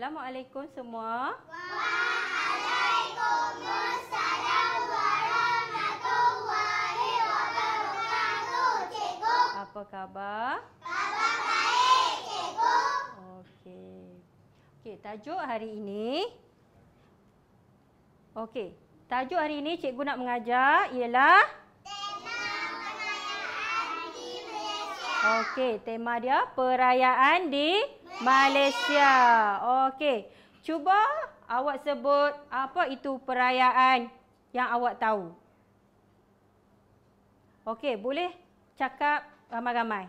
Assalamualaikum semua. Waalaikumsalam warahmatullahi wabarakatuh, cikgu. Apa khabar? Khabar baik, cikgu. Okey, tajuk hari ini. Tajuk hari ini cikgu nak mengajar ialah tema dia perayaan di Malaysia. Okey, cuba awak sebut apa itu perayaan yang awak tahu. Okey, boleh cakap ramai-ramai.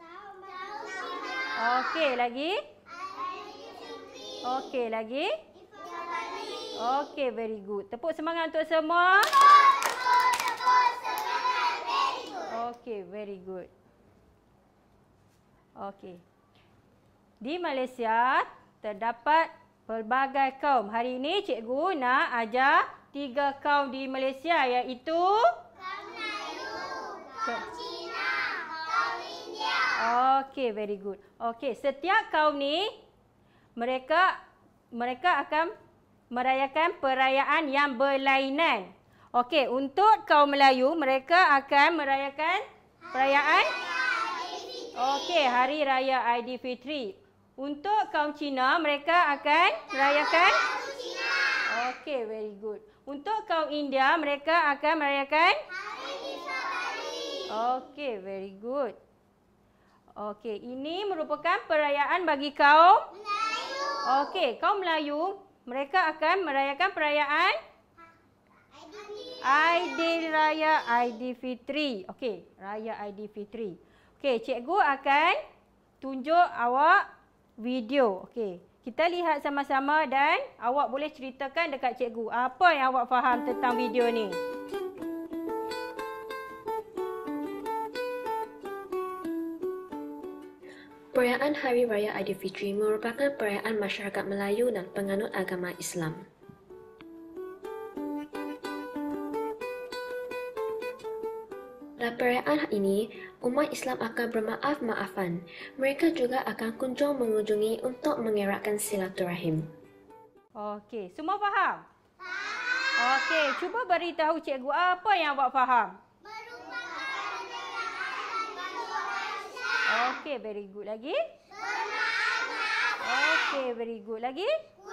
Okey, lagi? Okey, lagi? Okey, very good. Tepuk semangat untuk semua. Tepuk semangat, very good. Okey, very good. Okey. Di Malaysia terdapat pelbagai kaum. Hari ini cikgu nak ajar 3 kaum di Malaysia iaitu Kaum Melayu, kaum Cina, kaum India. Okey, very good. Okey, setiap kaum ni mereka akan merayakan perayaan yang berlainan. Okey, untuk kaum Melayu mereka akan merayakan perayaan Hari Raya Aidilfitri. Untuk kaum Cina, mereka akan merayakan Okey, very good. Untuk kaum India, mereka akan merayakan Okey, very good. Okey, ini merupakan perayaan bagi kaum Melayu. Okey, kaum Melayu, mereka akan merayakan perayaan Raya Aidilfitri. Okey, Raya Aidilfitri. Okey, cikgu akan tunjuk awak video. Okey, kita lihat sama-sama dan awak boleh ceritakan dekat cikgu apa yang awak faham tentang video ni. Perayaan Hari Raya Aidilfitri merupakan perayaan masyarakat Melayu dan penganut agama Islam. Pada perayaan ini, umat Islam akan bermaaf-maafan. Mereka juga akan kunjung mengunjungi untuk mengeratkan silaturahim. Okey, semua faham? Okey, cuba beritahu cikgu apa yang awak faham. Okey, very good. Lagi? Okey, very good. Lagi?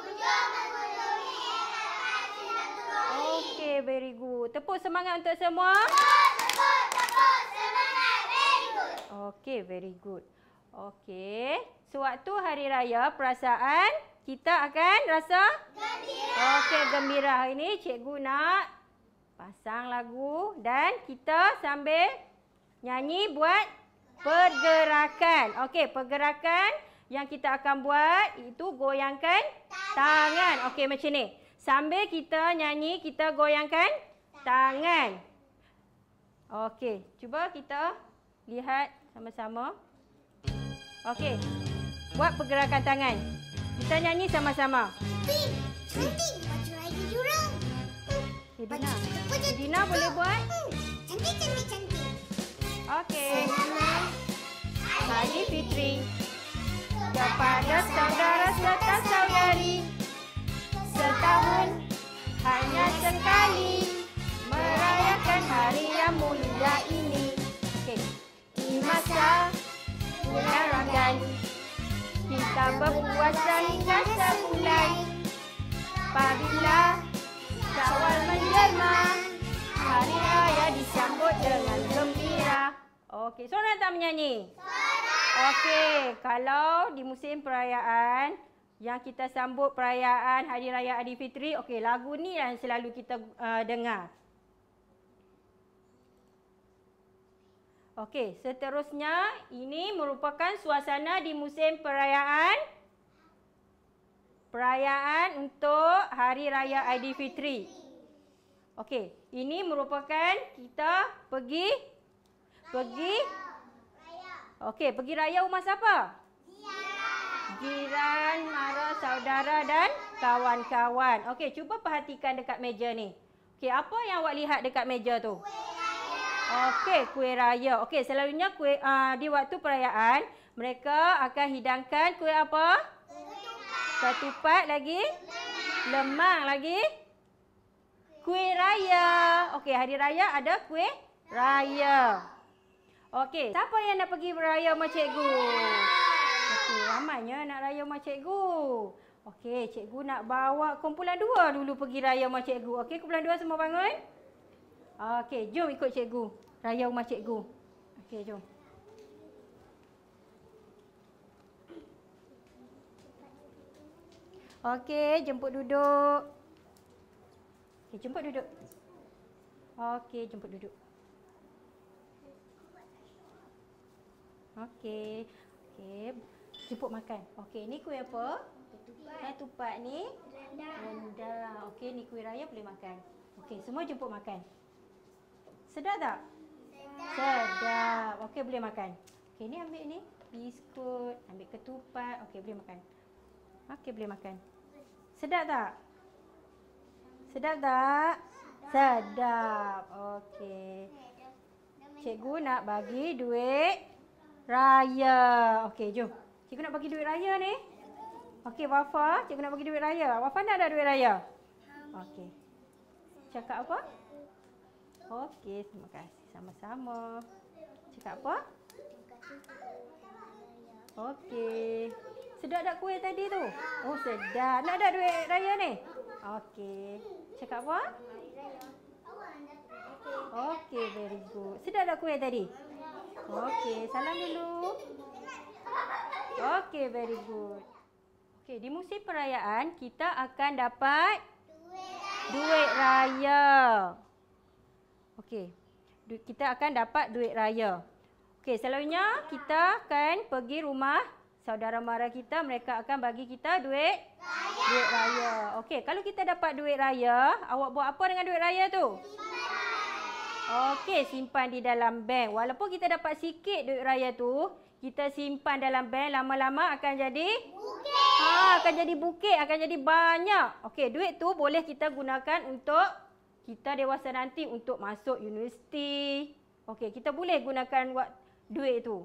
Okey, very good. Tepuk semangat untuk semua. Tepuk semangat, very good. Okey, very good. Okey, sewaktu hari raya perasaan kita akan rasa Gembira. Okey, gembira. Hari ini cikgu nak pasang lagu dan kita sambil nyanyi buat pergerakan. Okey, pergerakan yang kita akan buat itu goyangkan tangan. Okey, macam ni. Sambil kita nyanyi, kita goyangkan tangan. Okey, cuba kita lihat sama-sama. Okey, buat pergerakan tangan. Kita nyanyi sama-sama. Cantik, baju Aidi jurang. Dina. Dina boleh buat? Cantik, cantik, cantik. Okey. Aidilfitri kepada saudara serta saudari, setahun hanya sekali merayakan hari yang mulia ini. Okey. Di masa bulan Ramadan kita berpuasa hingga sebulan. Apabila Syawal menjelma, hari raya disambut dengan gembira. Okey, seronok tak menyanyi? Okey, kalau di musim perayaan yang kita sambut perayaan Hari Raya Aidilfitri, okey, lagu ni yang selalu kita dengar. Okey, seterusnya ini merupakan suasana di musim perayaan untuk Hari Raya Aidilfitri. Okey, ini merupakan kita pergi Okey, pergi raya rumah siapa? Jiran, mara, saudara dan kawan-kawan. Okey, cuba perhatikan dekat meja ni. Okey, apa yang awak lihat dekat meja tu? Okey, kuih raya. Okey, selalunya di waktu perayaan mereka akan hidangkan kuih apa? Ketupat lagi. Lemang lagi. Kuih raya. Okey, hari raya ada kuih raya. Okey, siapa yang nak pergi beraya sama cikgu? Okey, ramainya nak raya sama cikgu. Okey, cikgu nak bawa kumpulan 2 dulu pergi raya sama cikgu. Okey, kumpulan 2 semua bangun. Okey, jom ikut cikgu. Raya rumah cikgu. Okey, jom. Okey, jemput duduk. Okey, jemput duduk. Okey, jemput duduk. Okey. Okey, jemput makan. Okey, ni kuih apa? Ketupat ni rendang. Okey, ni kuih raya boleh makan. Okey, semua jemput makan. Sedap tak? Sedap. Okey, boleh makan. Okey, ni ambil ni. Biskut, ambil ketupat. Okey, boleh makan. Okey, boleh makan. Sedap tak? Sedap tak? Sedap. Okey. Cikgu nak bagi duit raya. Okey, jom. Cikgu nak bagi duit raya ni. Okey, Wafa, cikgu nak bagi duit raya. Wafa nak ada duit raya? Okey. Cakap apa? Okey, terima kasih. Sama-sama. Cakap apa? Okey. Sedap tak kuih tadi tu? Oh, sedap. Nak ada duit raya ni? Okey. Cakap apa? Okey, very good. Sedap tak kuih tadi? Okey, salam dulu. Okey, very good. Okey, di musim perayaan kita akan dapat duit raya. Okey. Kita akan dapat duit raya. Okey, selalunya kita akan pergi rumah saudara mara kita, mereka akan bagi kita duit raya. Okey, kalau kita dapat duit raya, awak buat apa dengan duit raya tu? Okey, simpan di dalam bank. Walaupun kita dapat sikit duit raya tu, kita simpan dalam bank, lama-lama akan jadi bukit. Akan jadi bukit, akan jadi banyak. Okey, duit tu boleh kita gunakan untuk kita dewasa nanti untuk masuk universiti. Okey, kita boleh gunakan duit tu.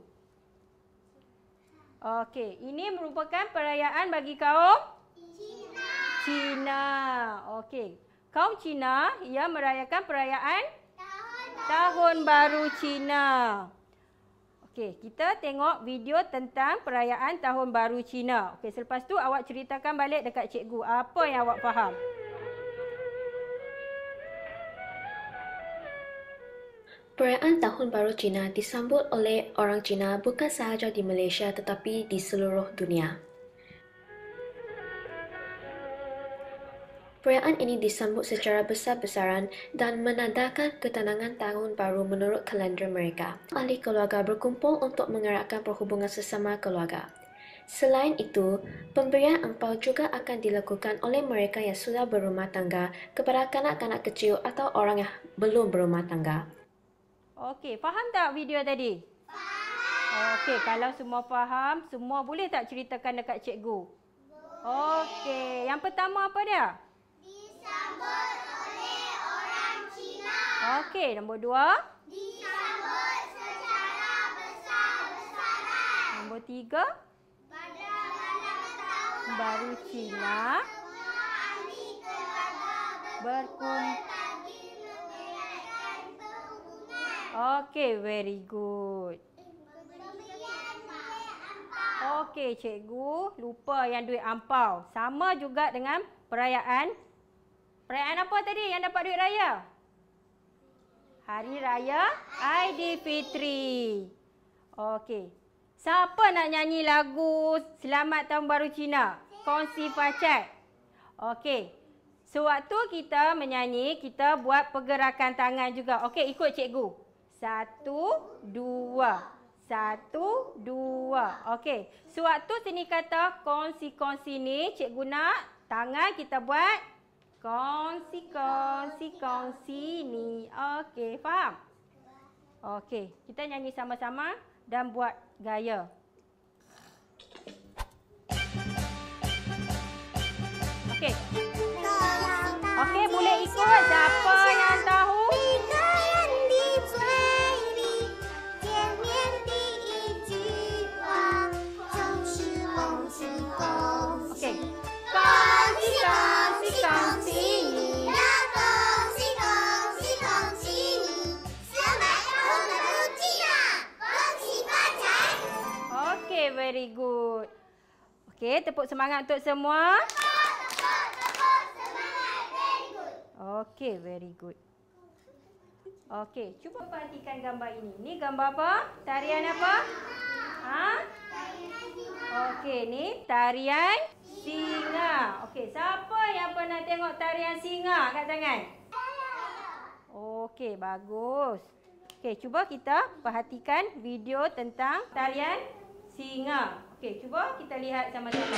Okey, ini merupakan perayaan bagi kaum Cina. Okey, kaum Cina ia merayakan perayaan Tahun Baru Cina. Okey, kita tengok video tentang perayaan Tahun Baru Cina. Okey, selepas tu awak ceritakan balik dekat cikgu apa yang awak faham. Perayaan Tahun Baru Cina disambut oleh orang Cina bukan sahaja di Malaysia tetapi di seluruh dunia. Perayaan ini disambut secara besar-besaran dan menandakan ketenangan tahun baru menurut kalender mereka. Ahli keluarga berkumpul untuk mengeratkan perhubungan sesama keluarga. Selain itu, pemberian angpau juga akan dilakukan oleh mereka yang sudah berumah tangga kepada kanak-kanak kecil atau orang yang belum berumah tangga. Okey, faham tak video tadi? Faham. Okey, kalau semua faham, semua boleh tak ceritakan dekat cikgu? Okey, yang pertama apa dia? Disambut oleh orang Cina. Okey, nombor 2? Disambut secara besar-besaran. Nombor 3? Pada malam tahun Baru Cina semua ahli keluarga berkumpul. Okey, very good. Okey, cikgu lupa yang duit ampau. Sama juga dengan perayaan. Perayaan apa tadi yang dapat duit raya? Hari Raya Aidilfitri. Okey. Siapa nak nyanyi lagu Selamat Tahun Baru Cina? Kongsi Facat. Okey. Sewaktu kita menyanyi, kita buat pergerakan tangan juga. Okey, ikut cikgu. 1, 2. 1, 2. Okey. Sewaktu sini kata kongsi-kongsi ni, cikgu nak tangan kita buat kongsi ni. Okey, faham? Okey, kita nyanyi sama-sama dan buat gaya. Okey. Okey, boleh ikut siapa yang tahu? Okey, very good. Okey, tepuk semangat untuk semua. Tepuk semangat. Very good. Okey, very good. Okey, cuba perhatikan gambar ini. Ni gambar apa? Tarian apa? Ha? Okey, ni tarian singa. Okey, siapa yang pernah tengok tarian singa kat tangan? Okey, bagus. Okey, cuba kita perhatikan video tentang tarian singa. Okey, cuba kita lihat sama-sama.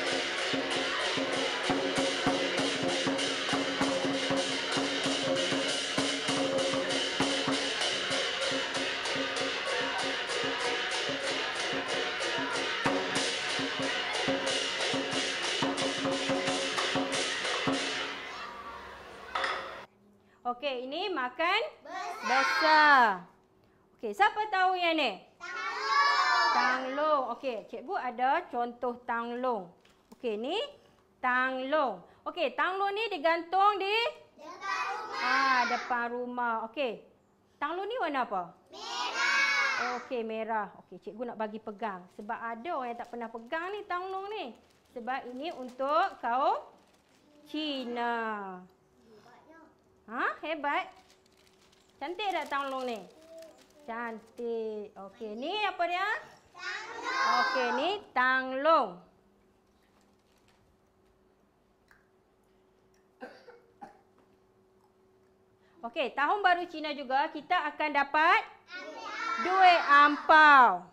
Okey, ini makan besar. Okey, siapa tahu yang ni? Tanglong. Okey, cikgu ada contoh tanglong. Okey, ni tanglong. Okey, tanglong ni digantung di depan rumah. Okey. Tanglong ni warna apa? Merah. Okey, merah. Okey, cikgu nak bagi pegang sebab ada orang yang tak pernah pegang ni tanglong ni. Sebab ini untuk kaum Cina. Ha, hebat. Cantik tak tanglong ni? Cantik. Okey, ni apa dia? Tanglong. Okey, ni tanglong. Okey, tahun baru Cina juga kita akan dapat duit ampau.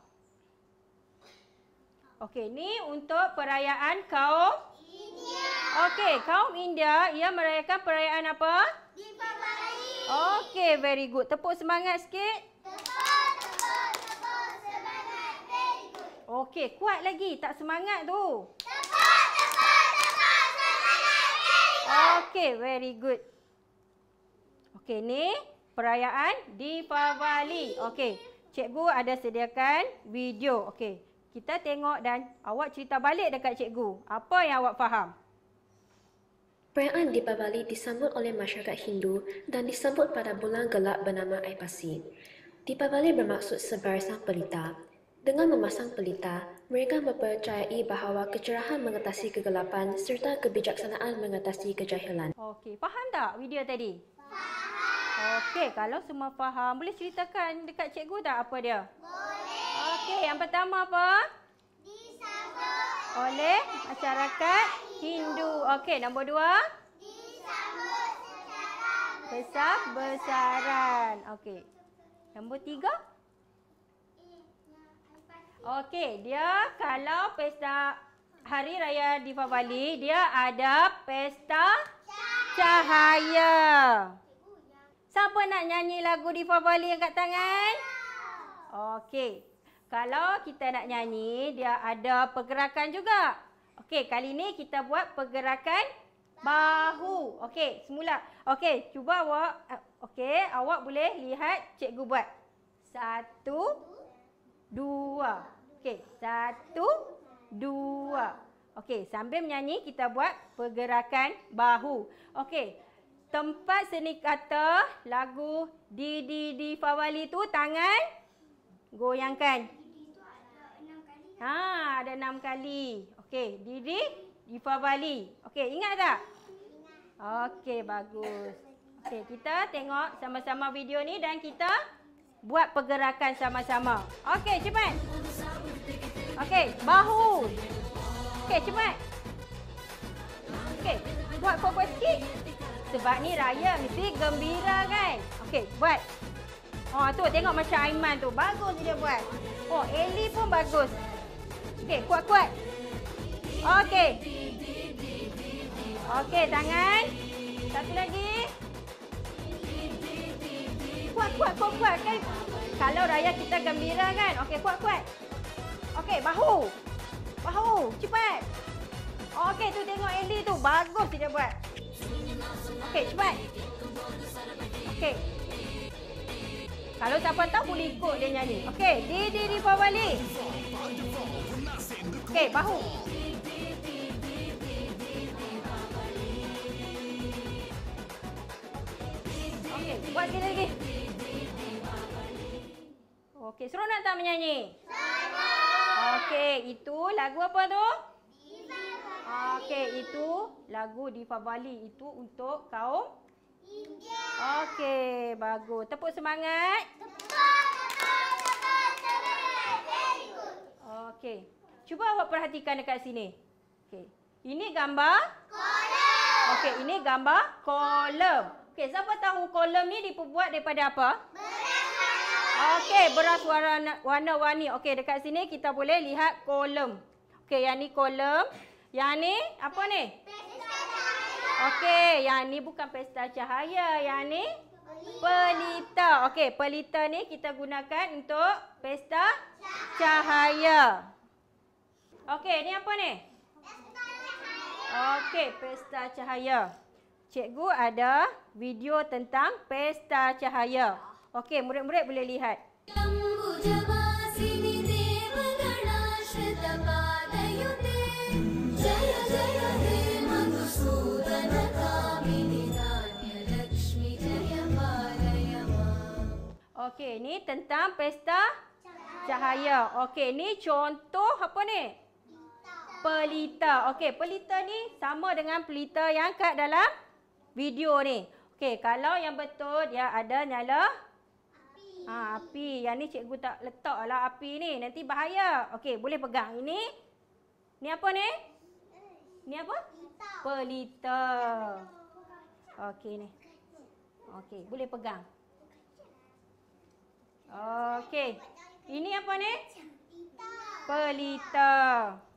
Okey, ni untuk perayaan kaum India. Okey, kaum India ia merayakan perayaan apa? Deepavali. Okey, very good. Tepuk semangat sikit. Tepuk semangat. Very good. Okey, kuat lagi. Tak semangat tu. Tepuk semangat. Very good. Okey, very good. Okey, ni perayaan Deepavali. Okey, cikgu ada sediakan video. Okey, kita tengok dan awak cerita balik dekat cikgu. Apa yang awak faham? Perayaan Deepavali disambut oleh masyarakat Hindu dan disambut pada bulan gelap bernama Aipasi. Deepavali bermaksud sebar sang pelita. Dengan memasang pelita, mereka mempercayai bahawa kecerahan mengatasi kegelapan serta kebijaksanaan mengatasi kejahilan. Okey, faham tak video tadi? Faham. Okey, kalau semua faham, boleh ceritakan dekat cikgu tak apa dia? Boleh. Okey, yang pertama apa? Disambut Oleh masyarakat Hindu. Okey, nombor 2. disambut secara Besar-besaran. Okey. Nombor 3. Okey, dia kalau pesta Hari Raya Deepavali, dia ada pesta cahaya. Siapa nak nyanyi lagu Deepavali yang kat tangan? Okey. Kalau kita nak nyanyi, dia ada pergerakan juga. Okey, kali ni kita buat pergerakan bahu. Okey, semula. Okey, cuba awak. Okey, awak boleh lihat cikgu buat. 1, 2. Okey, 1, 2. Okey, sambil menyanyi kita buat pergerakan bahu. Okey, tempat seni kata lagu Deepavali tu tangan goyangkan. Ada 6 kali. Okey, Deepavali. Okey, ingat tak? Okey, bagus. Okey, kita tengok sama-sama video ni dan kita buat pergerakan sama-sama. Okey, cepat. Okey, bahu. Okey, cepat. Okey, buat kuat-kuat sikit. Sebab ni raya mesti gembira kan? Okey, buat. Oh, tu tengok macam Aiman tu. Bagus dia buat. Oh, Eli pun bagus. Okey, kuat-kuat. Okey. Okey, tangan. Satu lagi. Kuat-kuat kan? Kalau raya kita gembira kan? Okey, kuat-kuat. Okey, bahu. Bahu, cepat. Okey, tu tengok Eli tu. Bagus dia buat. Okey, cepat. Okey. Kalau siapa tahu boleh ikut dia nyanyi. Okey, Deepavali. Okey, bahu. Okey, buat sekali lagi. Okey, seronok tak menyanyi? Seronok. Okey, itu lagu apa tu? Okey, itu lagu Diva Bali. Itu untuk kaum India. okey, bagus. Tepuk semangat. Very good. Okey. Cuba awak perhatikan dekat sini. Okey. Ini gambar? Kolom. Okey, ini gambar kolom. Okey, siapa tahu kolom ni diperbuat daripada apa? Okey, beras warna-warni. Okey, dekat sini kita boleh lihat kolom. Okey, yang ni kolom. Yang ni apa ni? Okey, yang ni bukan pesta cahaya. Yang ni pelita. Okey, pelita ni kita gunakan untuk pesta cahaya. Okey, ni apa ni? Okey, pesta cahaya. Cikgu ada video tentang pesta cahaya. Okey, murid-murid boleh lihat. Okey, ni tentang pesta cahaya. Okey, ni contoh apa ni? Pelita. Okey, pelita ni sama dengan pelita yang kat dalam video ni. Okey, kalau yang betul dia ada nyala api. Yang ni cikgu tak letaklah api ni. Nanti bahaya. Okey, boleh pegang. Ni apa ni? Ni apa? Pelita. Okey ni. Okey, boleh pegang. Okey. Ini apa ni? Pelita.